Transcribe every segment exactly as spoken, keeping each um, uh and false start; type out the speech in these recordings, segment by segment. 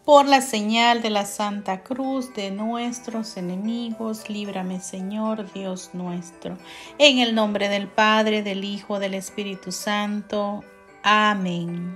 Por la señal de la Santa Cruz de nuestros enemigos, líbrame, Señor Dios nuestro. En el nombre del Padre, del Hijo, del Espíritu Santo. Amén.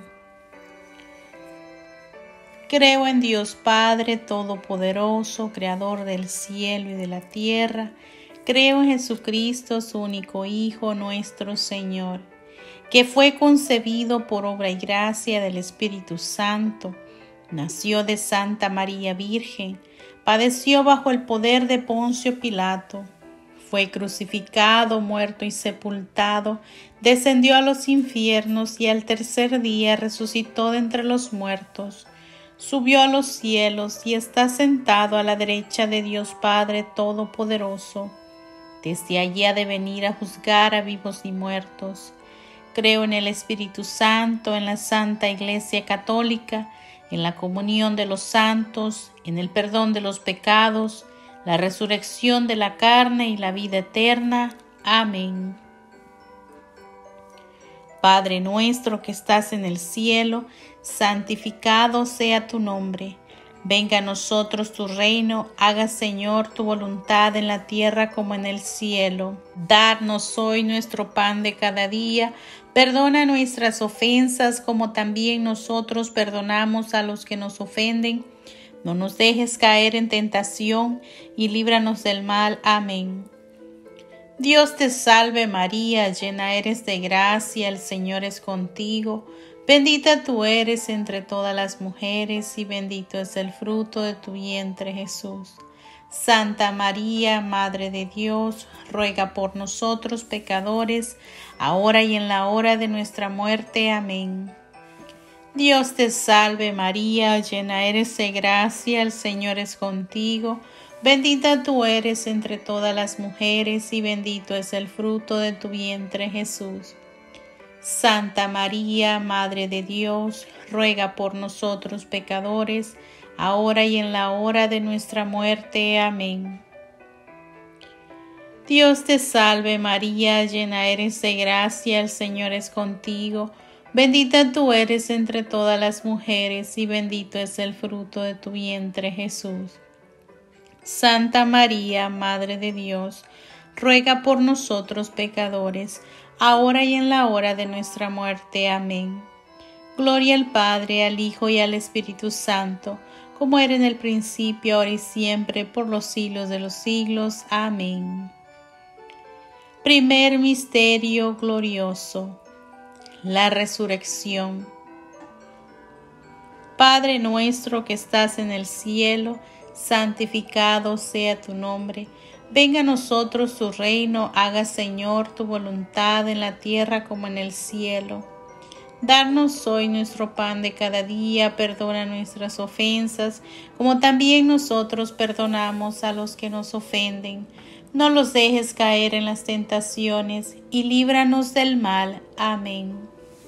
Creo en Dios Padre Todopoderoso, Creador del cielo y de la tierra. Creo en Jesucristo, su único Hijo, nuestro Señor, que fue concebido por obra y gracia del Espíritu Santo. Nació de Santa María Virgen, padeció bajo el poder de Poncio Pilato, fue crucificado, muerto y sepultado, descendió a los infiernos y al tercer día resucitó de entre los muertos, subió a los cielos y está sentado a la derecha de Dios Padre Todopoderoso. Desde allí ha de venir a juzgar a vivos y muertos. Creo en el Espíritu Santo, en la Santa Iglesia Católica, en la comunión de los santos, en el perdón de los pecados, la resurrección de la carne y la vida eterna. Amén. Padre nuestro que estás en el cielo, santificado sea tu nombre. Venga a nosotros tu reino, haga Señor tu voluntad en la tierra como en el cielo. Danos hoy nuestro pan de cada día. Perdona nuestras ofensas como también nosotros perdonamos a los que nos ofenden. No nos dejes caer en tentación y líbranos del mal. Amén. Dios te salve María, llena eres de gracia, el Señor es contigo. Bendita tú eres entre todas las mujeres y bendito es el fruto de tu vientre Jesús. Santa María, Madre de Dios, ruega por nosotros pecadores, ahora y en la hora de nuestra muerte. Amén. Dios te salve María, llena eres de gracia, el Señor es contigo. Bendita tú eres entre todas las mujeres y bendito es el fruto de tu vientre Jesús. Santa María, Madre de Dios, ruega por nosotros pecadores, ahora y en la hora de nuestra muerte. Amén. Dios te salve María, llena eres de gracia, el Señor es contigo. Bendita tú eres entre todas las mujeres y bendito es el fruto de tu vientre Jesús. Santa María, Madre de Dios, ruega por nosotros pecadores, ahora y en la hora de nuestra muerte. Amén. Gloria al Padre, al Hijo y al Espíritu Santo, como era en el principio, ahora y siempre, por los siglos de los siglos. Amén. Primer misterio glorioso: la resurrección. Padre nuestro que estás en el cielo, santificado sea tu nombre. Venga a nosotros tu reino, haga Señor tu voluntad en la tierra como en el cielo. Danos hoy nuestro pan de cada día, perdona nuestras ofensas, como también nosotros perdonamos a los que nos ofenden. No los dejes caer en las tentaciones y líbranos del mal. Amén.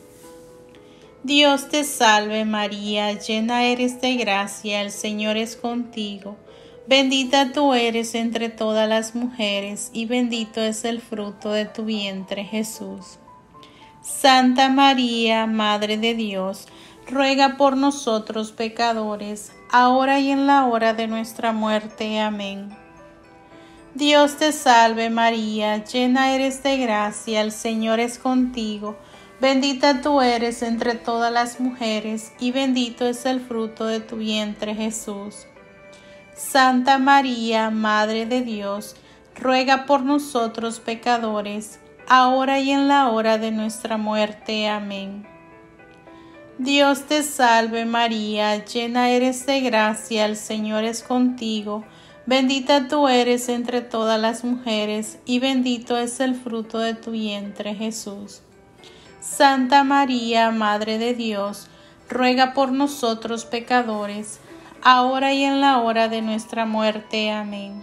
Dios te salve María, llena eres de gracia, el Señor es contigo. Bendita tú eres entre todas las mujeres y bendito es el fruto de tu vientre Jesús. Santa María, Madre de Dios, ruega por nosotros pecadores, ahora y en la hora de nuestra muerte. Amén. Dios te salve María, llena eres de gracia, el Señor es contigo. Bendita tú eres entre todas las mujeres y bendito es el fruto de tu vientre Jesús. Santa María, Madre de Dios, ruega por nosotros pecadores, ahora y en la hora de nuestra muerte. Amén. Dios te salve María, llena eres de gracia, el Señor es contigo. Bendita tú eres entre todas las mujeres y bendito es el fruto de tu vientre Jesús. Santa María, Madre de Dios, ruega por nosotros pecadores, ahora y en la hora de nuestra muerte. Amén.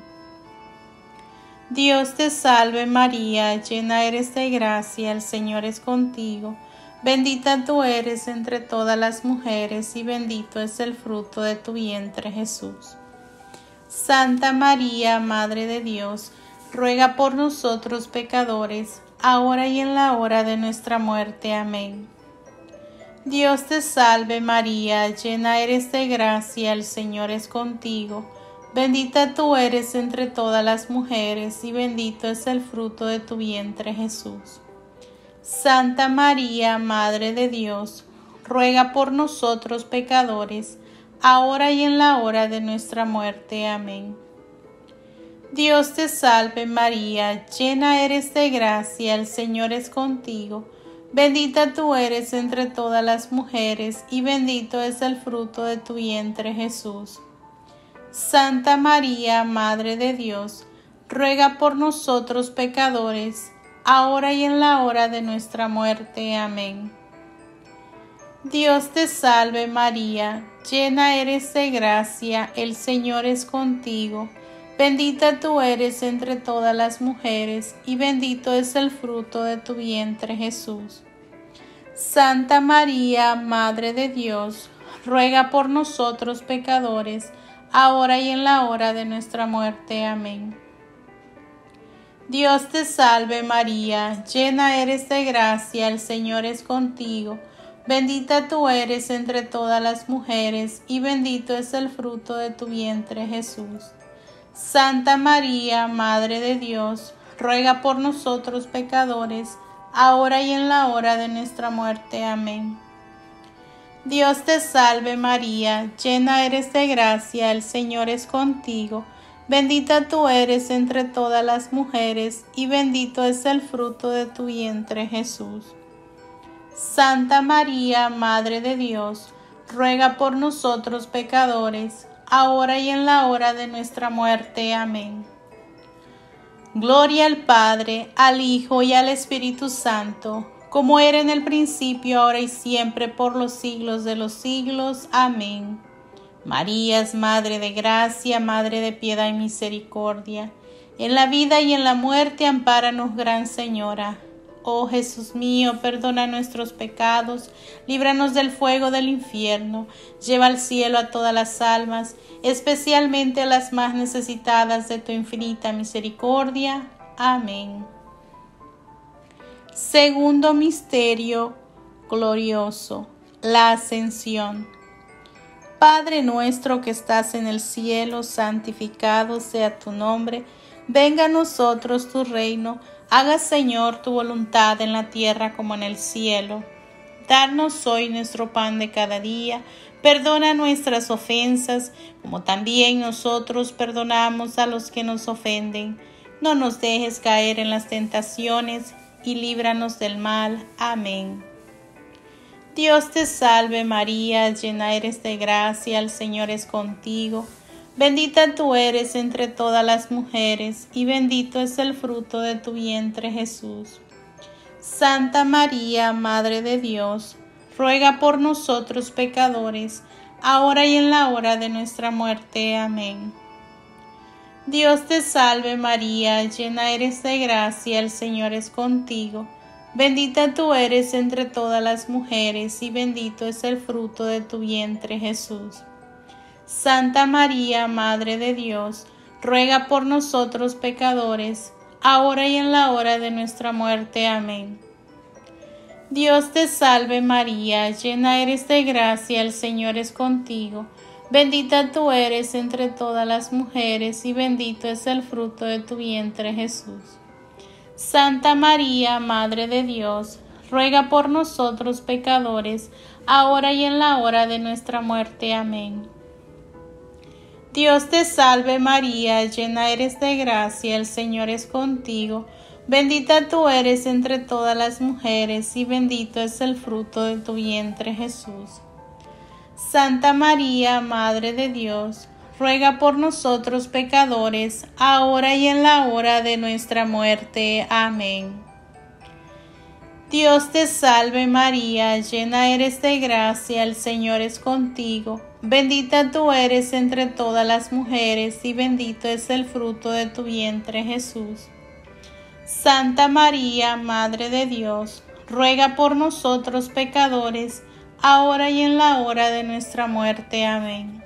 Dios te salve María, llena eres de gracia, el Señor es contigo. Bendita tú eres entre todas las mujeres y bendito es el fruto de tu vientre Jesús. Santa María, Madre de Dios, ruega por nosotros pecadores, ahora y en la hora de nuestra muerte. Amén. Dios te salve María, llena eres de gracia, el Señor es contigo. Bendita tú eres entre todas las mujeres y bendito es el fruto de tu vientre Jesús. Santa María, Madre de Dios, ruega por nosotros pecadores, ahora y en la hora de nuestra muerte. Amén. Dios te salve María, llena eres de gracia, el Señor es contigo. Bendita tú eres entre todas las mujeres y bendito es el fruto de tu vientre Jesús. Santa María, Madre de Dios, ruega por nosotros pecadores, ahora y en la hora de nuestra muerte. Amén. Dios te salve María, llena eres de gracia, el Señor es contigo. Bendita tú eres entre todas las mujeres y bendito es el fruto de tu vientre Jesús. Santa María, Madre de Dios, ruega por nosotros pecadores, ahora y en la hora de nuestra muerte. Amén. Dios te salve María, llena eres de gracia, el Señor es contigo. Bendita tú eres entre todas las mujeres y bendito es el fruto de tu vientre Jesús. Santa María, Madre de Dios, ruega por nosotros pecadores, ahora y en la hora de nuestra muerte. Amén. Dios te salve María, llena eres de gracia, el Señor es contigo. Bendita tú eres entre todas las mujeres y bendito es el fruto de tu vientre Jesús. Santa María, Madre de Dios, ruega por nosotros pecadores, ahora y en la hora de nuestra muerte. Amén. Gloria al Padre, al Hijo y al Espíritu Santo, como era en el principio, ahora y siempre, por los siglos de los siglos. Amén. María es Madre de gracia, Madre de piedad y misericordia. En la vida y en la muerte, ampáranos, Gran Señora. Oh Jesús mío, perdona nuestros pecados, líbranos del fuego del infierno, lleva al cielo a todas las almas, especialmente a las más necesitadas de tu infinita misericordia. Amén. Segundo misterio glorioso, la Ascensión. Padre nuestro que estás en el cielo, santificado sea tu nombre, venga a nosotros tu reino. Haga, Señor, tu voluntad en la tierra como en el cielo. Danos hoy nuestro pan de cada día. Perdona nuestras ofensas, como también nosotros perdonamos a los que nos ofenden. No nos dejes caer en las tentaciones y líbranos del mal. Amén. Dios te salve María, llena eres de gracia, el Señor es contigo. Bendita tú eres entre todas las mujeres, y bendito es el fruto de tu vientre Jesús. Santa María, Madre de Dios, ruega por nosotros pecadores, ahora y en la hora de nuestra muerte. Amén. Dios te salve María, llena eres de gracia, el Señor es contigo. Bendita tú eres entre todas las mujeres, y bendito es el fruto de tu vientre Jesús. Santa María, Madre de Dios, ruega por nosotros pecadores, ahora y en la hora de nuestra muerte. Amén. Dios te salve María, llena eres de gracia, el Señor es contigo. Bendita tú eres entre todas las mujeres, y bendito es el fruto de tu vientre Jesús. Santa María, Madre de Dios, ruega por nosotros pecadores, ahora y en la hora de nuestra muerte. Amén. Dios te salve María, llena eres de gracia, el Señor es contigo. Bendita tú eres entre todas las mujeres, y bendito es el fruto de tu vientre Jesús. Santa María, Madre de Dios, ruega por nosotros pecadores, ahora y en la hora de nuestra muerte. Amén. Dios te salve María, llena eres de gracia, el Señor es contigo. Bendita tú eres entre todas las mujeres, y bendito es el fruto de tu vientre Jesús. Santa María, Madre de Dios, ruega por nosotros pecadores, ahora y en la hora de nuestra muerte. Amén.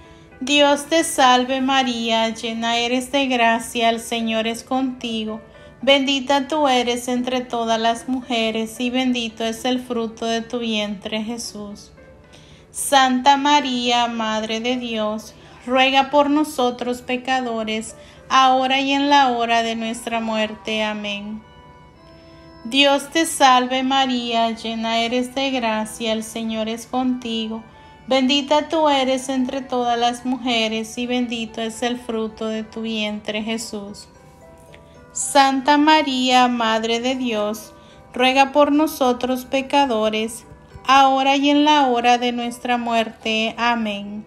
Dios te salve María, llena eres de gracia, el Señor es contigo. Bendita tú eres entre todas las mujeres y bendito es el fruto de tu vientre, Jesús. Santa María, Madre de Dios, ruega por nosotros pecadores, ahora y en la hora de nuestra muerte. Amén. Dios te salve María, llena eres de gracia, el Señor es contigo. Bendita tú eres entre todas las mujeres y bendito es el fruto de tu vientre, Jesús. Santa María, Madre de Dios, ruega por nosotros pecadores, ahora y en la hora de nuestra muerte. Amén.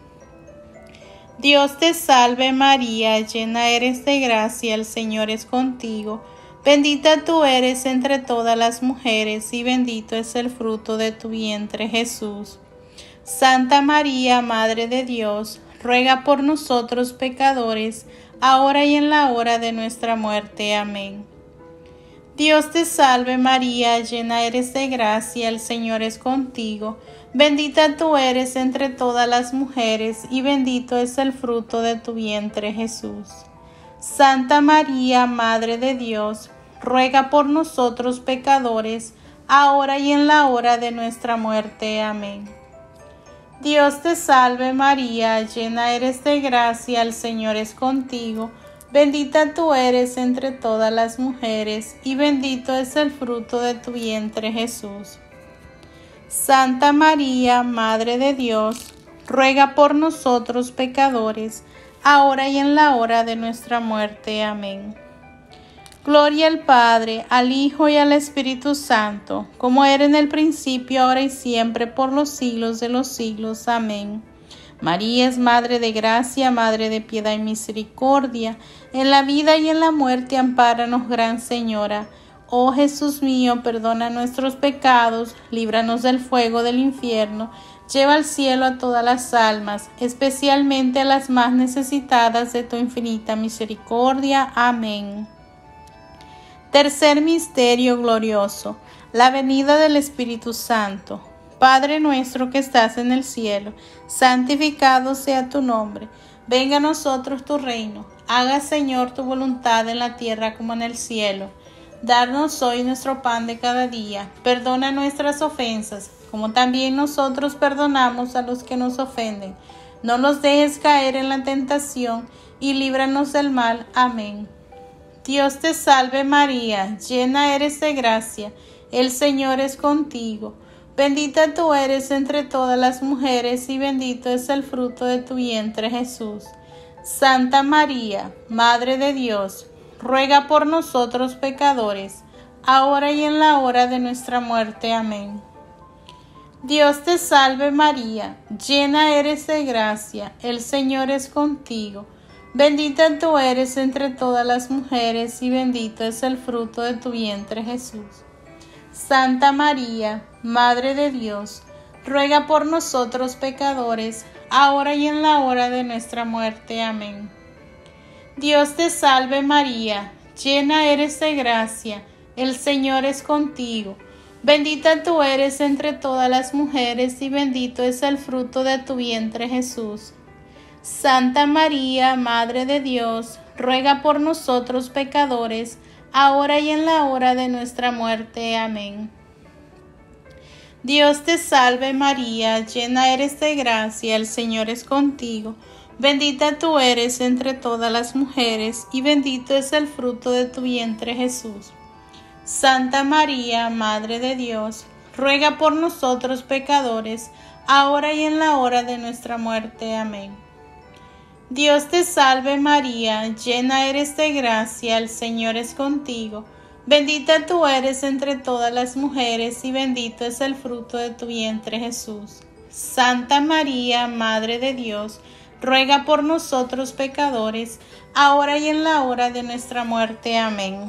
Dios te salve María, llena eres de gracia, el Señor es contigo. Bendita tú eres entre todas las mujeres y bendito es el fruto de tu vientre, Jesús. Santa María, Madre de Dios, ruega por nosotros pecadores, ahora y en la hora de nuestra muerte. Amén. Dios te salve María, llena eres de gracia, el Señor es contigo. Bendita tú eres entre todas las mujeres y bendito es el fruto de tu vientre, Jesús. Santa María, Madre de Dios, ruega por nosotros pecadores, ahora y en la hora de nuestra muerte. Amén. Dios te salve María, llena eres de gracia, el Señor es contigo. Bendita tú eres entre todas las mujeres y bendito es el fruto de tu vientre, Jesús. Santa María, Madre de Dios, ruega por nosotros pecadores, ahora y en la hora de nuestra muerte. Amén. Gloria al Padre, al Hijo y al Espíritu Santo, como era en el principio, ahora y siempre, por los siglos de los siglos. Amén. María es Madre de gracia, Madre de piedad y misericordia. En la vida y en la muerte, ampáranos, Gran Señora. Oh Jesús mío, perdona nuestros pecados, líbranos del fuego del infierno, lleva al cielo a todas las almas, especialmente a las más necesitadas de tu infinita misericordia. Amén. Tercer misterio glorioso, la venida del Espíritu Santo. Padre nuestro que estás en el cielo, santificado sea tu nombre. Venga a nosotros tu reino. Haga, Señor, tu voluntad en la tierra como en el cielo. Danos hoy nuestro pan de cada día. Perdona nuestras ofensas, como también nosotros perdonamos a los que nos ofenden. No nos dejes caer en la tentación y líbranos del mal. Amén. Dios te salve María, llena eres de gracia, el Señor es contigo. Bendita tú eres entre todas las mujeres y bendito es el fruto de tu vientre, Jesús. Santa María, Madre de Dios, ruega por nosotros pecadores, ahora y en la hora de nuestra muerte. Amén. Dios te salve María, llena eres de gracia, el Señor es contigo. Bendita tú eres entre todas las mujeres y bendito es el fruto de tu vientre, Jesús. Santa María, Madre de Dios, ruega por nosotros pecadores, ahora y en la hora de nuestra muerte. Amén. Dios te salve María, llena eres de gracia, el Señor es contigo. Bendita tú eres entre todas las mujeres y bendito es el fruto de tu vientre, Jesús. Santa María, Madre de Dios, ruega por nosotros pecadores, ahora y en la hora de nuestra muerte. Amén. Dios te salve María, llena eres de gracia, el Señor es contigo. Bendita tú eres entre todas las mujeres, y bendito es el fruto de tu vientre, Jesús. Santa María, Madre de Dios, ruega por nosotros pecadores, ahora y en la hora de nuestra muerte. Amén. Dios te salve María, llena eres de gracia, el Señor es contigo. Bendita tú eres entre todas las mujeres y bendito es el fruto de tu vientre, Jesús. Santa María, Madre de Dios, ruega por nosotros pecadores, ahora y en la hora de nuestra muerte. Amén.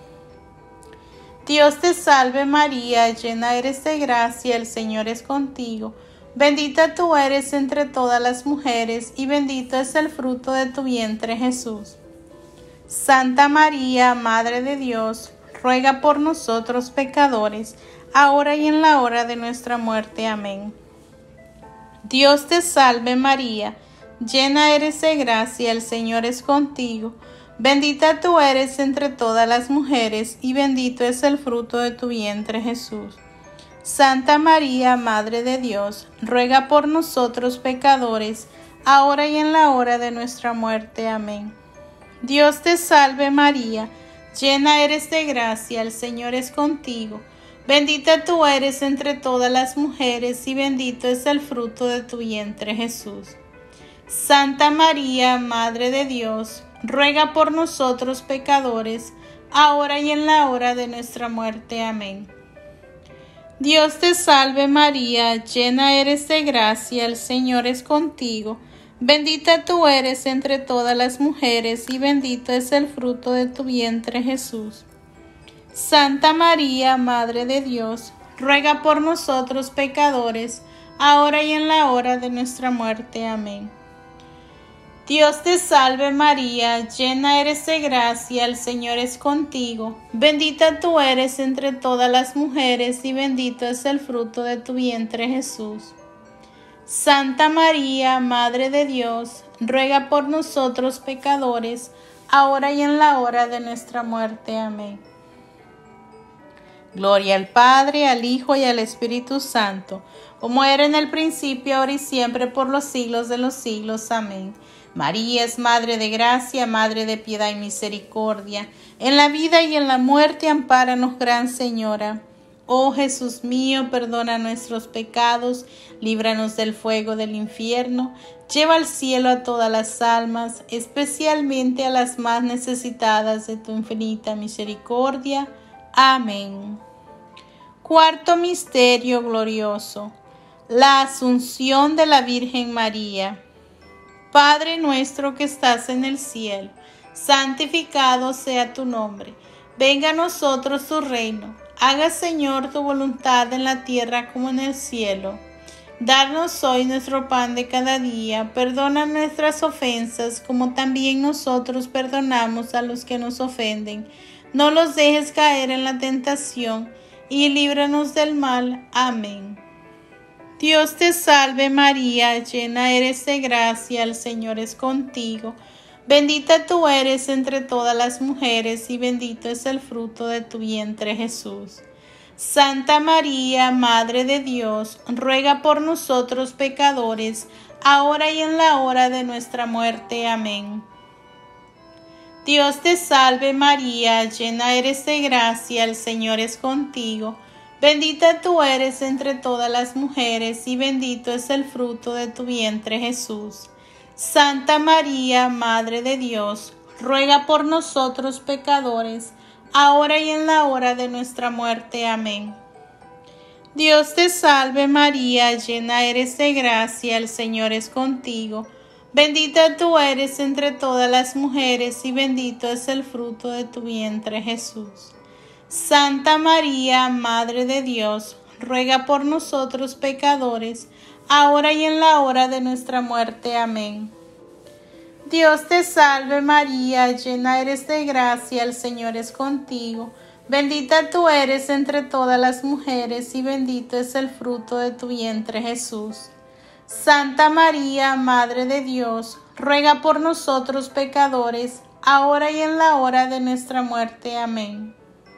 Dios te salve María, llena eres de gracia, el Señor es contigo. Bendita tú eres entre todas las mujeres y bendito es el fruto de tu vientre, Jesús. Santa María, Madre de Dios, ruega por nosotros pecadores, ahora y en la hora de nuestra muerte. Amén. Dios te salve María, llena eres de gracia, el Señor es contigo. Bendita tú eres entre todas las mujeres, y bendito es el fruto de tu vientre, Jesús. Santa María, Madre de Dios, ruega por nosotros pecadores, ahora y en la hora de nuestra muerte. Amén. Dios te salve María, llena eres de gracia, el Señor es contigo. Bendita tú eres entre todas las mujeres, y bendito es el fruto de tu vientre, Jesús. Santa María, Madre de Dios, ruega por nosotros pecadores, ahora y en la hora de nuestra muerte. Amén. Dios te salve María, llena eres de gracia, el Señor es contigo. Bendita tú eres entre todas las mujeres, y bendito es el fruto de tu vientre, Jesús. Santa María, Madre de Dios, ruega por nosotros pecadores, ahora y en la hora de nuestra muerte. Amén. Dios te salve María, llena eres de gracia, el Señor es contigo. Bendita tú eres entre todas las mujeres, y bendito es el fruto de tu vientre, Jesús. Santa María, Madre de Dios, ruega por nosotros pecadores, ahora y en la hora de nuestra muerte. Amén. Gloria al Padre, al Hijo y al Espíritu Santo, como era en el principio, ahora y siempre, por los siglos de los siglos. Amén. María es Madre de gracia, Madre de piedad y misericordia. En la vida y en la muerte, ampáranos, Gran Señora. Oh Jesús mío, perdona nuestros pecados, líbranos del fuego del infierno, lleva al cielo a todas las almas, especialmente a las más necesitadas de tu infinita misericordia. Amén. Cuarto misterio glorioso: la Asunción de la Virgen María. Padre nuestro que estás en el cielo, santificado sea tu nombre. Venga a nosotros tu reino. Haga, Señor, tu voluntad en la tierra como en el cielo. Danos hoy nuestro pan de cada día. Perdona nuestras ofensas, como también nosotros perdonamos a los que nos ofenden. No los dejes caer en la tentación, y líbranos del mal. Amén. Dios te salve María, llena eres de gracia, el Señor es contigo. Bendita tú eres entre todas las mujeres, y bendito es el fruto de tu vientre, Jesús. Santa María, Madre de Dios, ruega por nosotros pecadores, ahora y en la hora de nuestra muerte. Amén. Dios te salve María, llena eres de gracia, el Señor es contigo. Bendita tú eres entre todas las mujeres, y bendito es el fruto de tu vientre, Jesús. Santa María, Madre de Dios, ruega por nosotros pecadores, ahora y en la hora de nuestra muerte. Amén. Dios te salve María, llena eres de gracia, el Señor es contigo. Bendita tú eres entre todas las mujeres, y bendito es el fruto de tu vientre, Jesús. Santa María, Madre de Dios, ruega por nosotros pecadores, ahora y en la hora de nuestra muerte. Amén. Dios te salve María, llena eres de gracia, el Señor es contigo. Bendita tú eres entre todas las mujeres, y bendito es el fruto de tu vientre, Jesús. Santa María, Madre de Dios, ruega por nosotros pecadores, ahora y en la hora de nuestra muerte. Amén.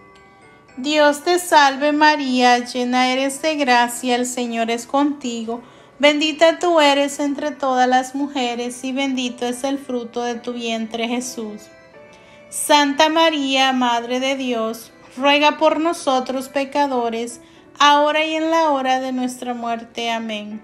Dios te salve María, llena eres de gracia, el Señor es contigo. Bendita tú eres entre todas las mujeres, y bendito es el fruto de tu vientre, Jesús. Santa María, Madre de Dios, ruega por nosotros pecadores, ahora y en la hora de nuestra muerte. Amén.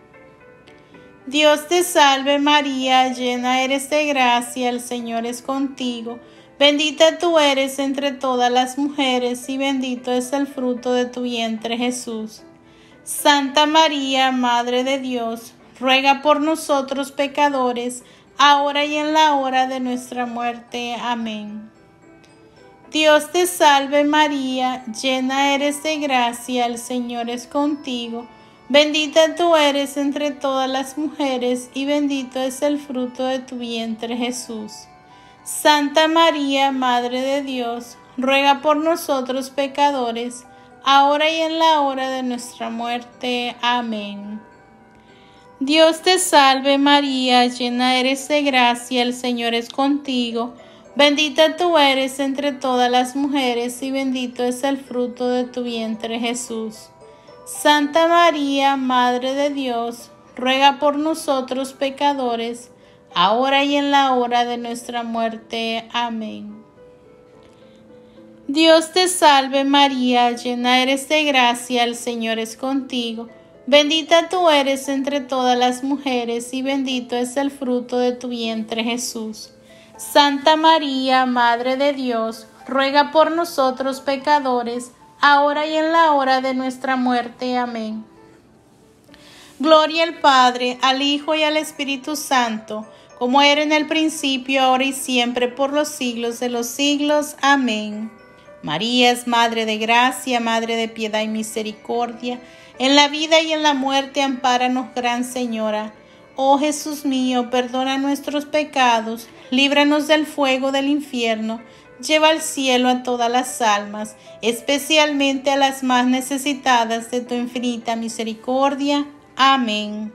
Dios te salve María, llena eres de gracia, el Señor es contigo. Bendita tú eres entre todas las mujeres, y bendito es el fruto de tu vientre, Jesús. Santa María, Madre de Dios, ruega por nosotros pecadores, ahora y en la hora de nuestra muerte. Amén. Dios te salve María, llena eres de gracia, el Señor es contigo. Bendita tú eres entre todas las mujeres, y bendito es el fruto de tu vientre, Jesús. Santa María, Madre de Dios, ruega por nosotros pecadores, ahora y en la hora de nuestra muerte. Amén. Dios te salve María, llena eres de gracia, el Señor es contigo. Bendita tú eres entre todas las mujeres y bendito es el fruto de tu vientre, Jesús. Santa María, Madre de Dios, ruega por nosotros pecadores, ahora y en la hora de nuestra muerte. Amén. Dios te salve María, llena eres de gracia, el Señor es contigo. Bendita tú eres entre todas las mujeres y bendito es el fruto de tu vientre, Jesús. Santa María, Madre de Dios, ruega por nosotros pecadores, ahora y en la hora de nuestra muerte. Amén. Gloria al Padre, al Hijo y al Espíritu Santo, como era en el principio, ahora y siempre, por los siglos de los siglos. Amén. María es Madre de gracia, Madre de piedad y misericordia. En la vida y en la muerte, ampáranos, Gran Señora. Oh Jesús mío, perdona nuestros pecados, líbranos del fuego del infierno, lleva al cielo a todas las almas, especialmente a las más necesitadas de tu infinita misericordia. Amén.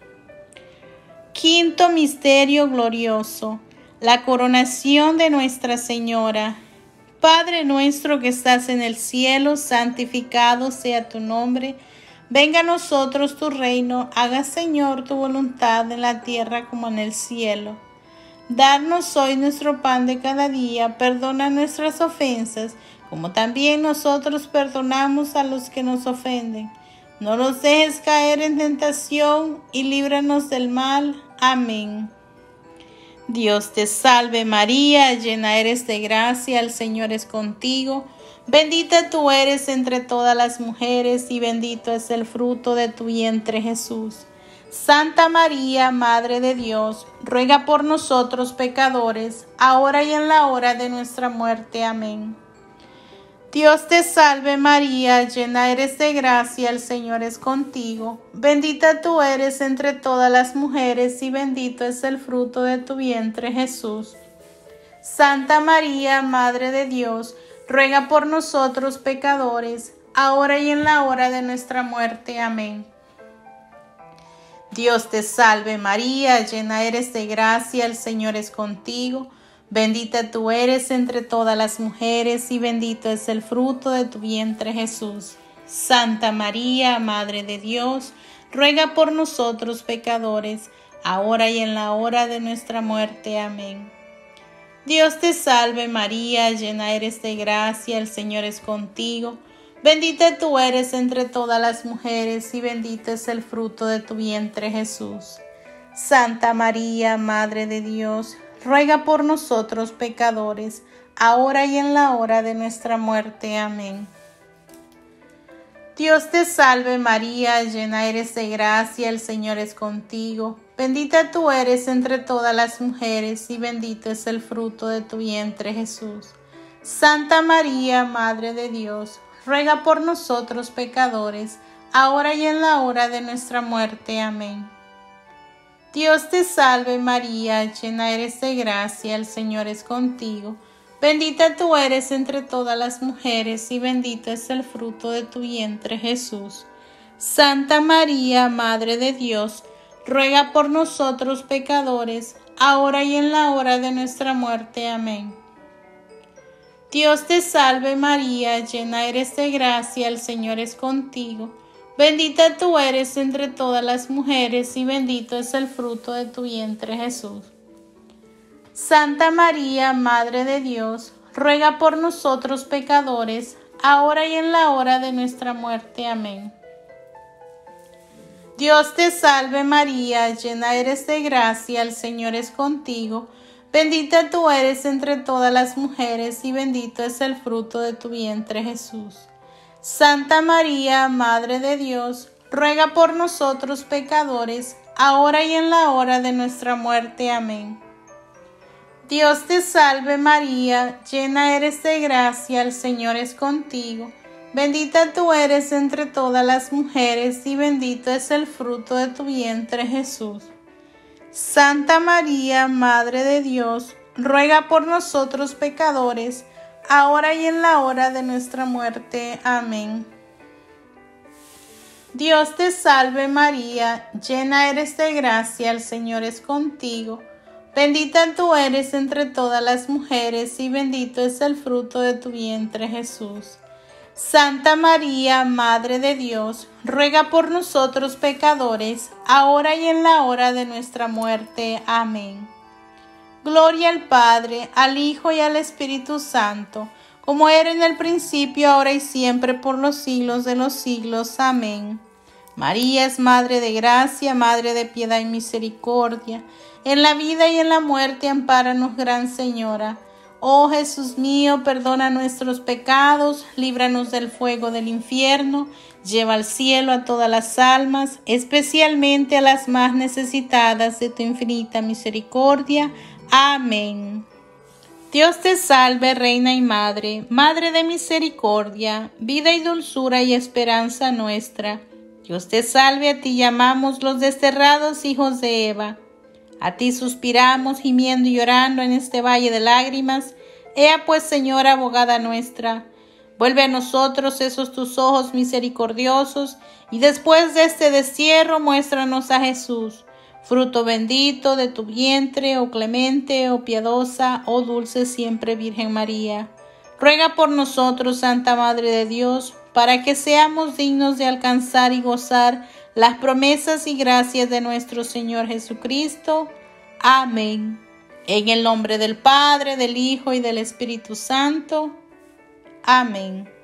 Quinto misterio glorioso, la coronación de Nuestra Señora. Padre nuestro que estás en el cielo, santificado sea tu nombre. Venga a nosotros tu reino, haga Señor tu voluntad en la tierra como en el cielo. Danos hoy nuestro pan de cada día, perdona nuestras ofensas, como también nosotros perdonamos a los que nos ofenden. No nos dejes caer en tentación y líbranos del mal. Amén. Dios te salve María, llena eres de gracia, el Señor es contigo. Bendita tú eres entre todas las mujeres y bendito es el fruto de tu vientre, Jesús. Santa María, Madre de Dios, ruega por nosotros pecadores, ahora y en la hora de nuestra muerte. Amén. Dios te salve María, llena eres de gracia, el Señor es contigo. Bendita tú eres entre todas las mujeres y bendito es el fruto de tu vientre, Jesús. Santa María, Madre de Dios, ruega por nosotros pecadores, ahora y en la hora de nuestra muerte. Amén. Dios te salve María, llena eres de gracia, el Señor es contigo. Bendita tú eres entre todas las mujeres y bendito es el fruto de tu vientre, Jesús. Santa María, Madre de Dios, ruega por nosotros pecadores, ahora y en la hora de nuestra muerte. Amén. Dios te salve María, llena eres de gracia, el Señor es contigo. Bendita tú eres entre todas las mujeres y bendito es el fruto de tu vientre, Jesús. Santa María, Madre de Dios, ruega por nosotros pecadores, ahora y en la hora de nuestra muerte. Amén. Dios te salve María, llena eres de gracia, el Señor es contigo. Bendita tú eres entre todas las mujeres y bendito es el fruto de tu vientre, Jesús. Santa María, Madre de Dios, ruega por nosotros pecadores, ahora y en la hora de nuestra muerte. Amén. Dios te salve María, llena eres de gracia, el Señor es contigo. Bendita tú eres entre todas las mujeres y bendito es el fruto de tu vientre, Jesús. Santa María, Madre de Dios, ruega por nosotros pecadores, ahora y en la hora de nuestra muerte. Amén. Dios te salve María, llena eres de gracia, el Señor es contigo. Bendita tú eres entre todas las mujeres y bendito es el fruto de tu vientre, Jesús. Santa María, Madre de Dios, ruega por nosotros pecadores, ahora y en la hora de nuestra muerte. Amén. Dios te salve María, llena eres de gracia, el Señor es contigo. Bendita tú eres entre todas las mujeres y bendito es el fruto de tu vientre, Jesús. Santa María, Madre de Dios, ruega por nosotros pecadores, ahora y en la hora de nuestra muerte. Amén. Dios te salve María, llena eres de gracia, el Señor es contigo. Bendita tú eres entre todas las mujeres y bendito es el fruto de tu vientre, Jesús. Santa María, Madre de Dios, ruega por nosotros pecadores, ahora y en la hora de nuestra muerte. Amén. Dios te salve María, llena eres de gracia, el Señor es contigo. Bendita tú eres entre todas las mujeres y bendito es el fruto de tu vientre, Jesús. Santa María, Madre de Dios, ruega por nosotros pecadores, ahora y en la hora de nuestra muerte. Amén. Gloria al Padre, al Hijo y al Espíritu Santo, como era en el principio, ahora y siempre, por los siglos de los siglos. Amén. María es Madre de gracia, Madre de piedad y misericordia. En la vida y en la muerte, ampáranos, Gran Señora. Oh Jesús mío, perdona nuestros pecados, líbranos del fuego del infierno, lleva al cielo a todas las almas, especialmente a las más necesitadas de tu infinita misericordia. Amén. Dios te salve, Reina y Madre, Madre de misericordia, vida y dulzura y esperanza nuestra. Dios te salve, a ti llamamos los desterrados hijos de Eva. A ti suspiramos, gimiendo y llorando en este valle de lágrimas. Ea pues, Señora, abogada nuestra, vuelve a nosotros esos tus ojos misericordiosos, y después de este destierro muéstranos a Jesús, fruto bendito de tu vientre, oh clemente, oh piadosa, oh dulce siempre Virgen María. Ruega por nosotros, Santa Madre de Dios, para que seamos dignos de alcanzar y gozar las promesas y gracias de nuestro Señor Jesucristo. Amén. En el nombre del Padre, del Hijo y del Espíritu Santo. Amén.